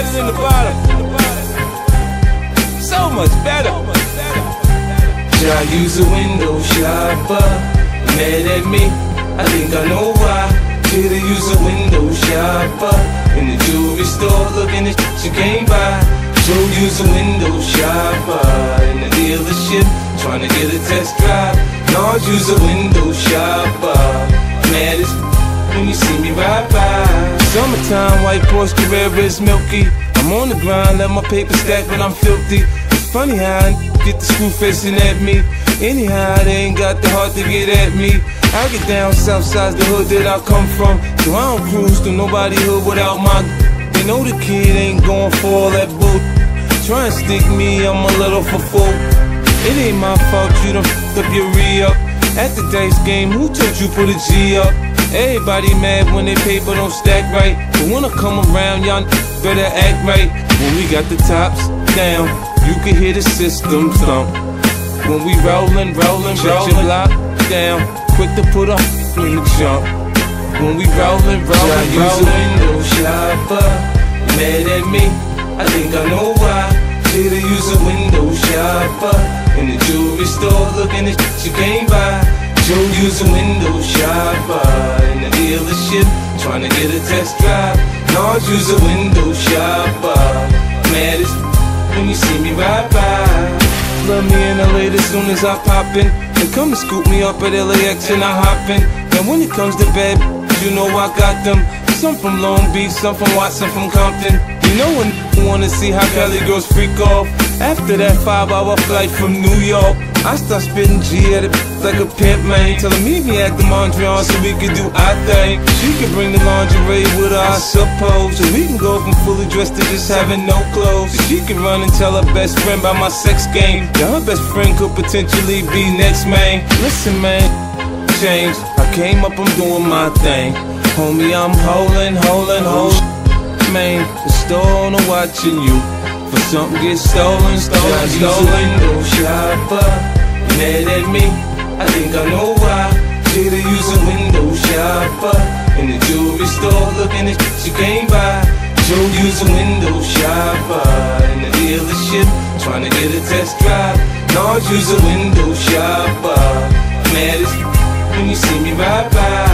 is in the bottom. So much better. Should I use a window shopper? Mad at me? I think I know why. Should I use a window shopper? In the jewelry store looking at shit you can't buy. Should use a window shopper? In the dealership trying to get a test drive. No, use a window shopper. Mad as when you see me ride by. Summertime, white Porsche Carrera is milky. I'm on the grind, let my paper stack when I'm filthy. It's funny how I get the screw facing at me. Anyhow, they ain't got the heart to get at me. I get down south side, the hood that I come from. So I don't cruise through nobody hood without my. They know the kid ain't going for all that bull. Try and stick me, I'm a little for full. It ain't my fault you done f***ed up your re-up. At the dice game, who told you put a G up? Everybody mad when their paper don't stack right. But when I come around, y'all better act right. When we got the tops down, you can hear the system thump. When we rollin', put your block down. Quick to put a in the jump. When we rollin', use a window shopper. Mad at me? I think I know why. Should I use a window shopper? In the jewelry store looking at shit you can't buy. Should use a window shopper? In the dealership trying to get a test drive. No, use a window shopper. Mad as when you see me ride by. Love me in LA as soon as I pop in. They come and scoop me up at LAX and I hop in. And when it comes to bed, you know I got them. Some from Long Beach, some from Watson, from Compton. You know when you wanna see how Cali girls freak off. After that 5-hour flight from New York, I start spitting G at it like a pimp, man. Tell her meet me at the Mondrian so we can do our thing. She can bring the lingerie with her, I suppose. So we can go from fully dressed to just having no clothes. So she can run and tell her best friend about my sex game. Yeah, her best friend could potentially be next, man. Listen, man, change. I came up, I'm doing my thing. Homie, I'm holding, man. The store owner watching you. For something gets stolen. Use a window shopper. Mad at me? I think I know why. Should I use a window shopper? In the jewelry store looking at shit you can't buy. Should use a window shopper? In the dealership trying to get a test drive. No, use a window shopper. Mad as when you see me ride by.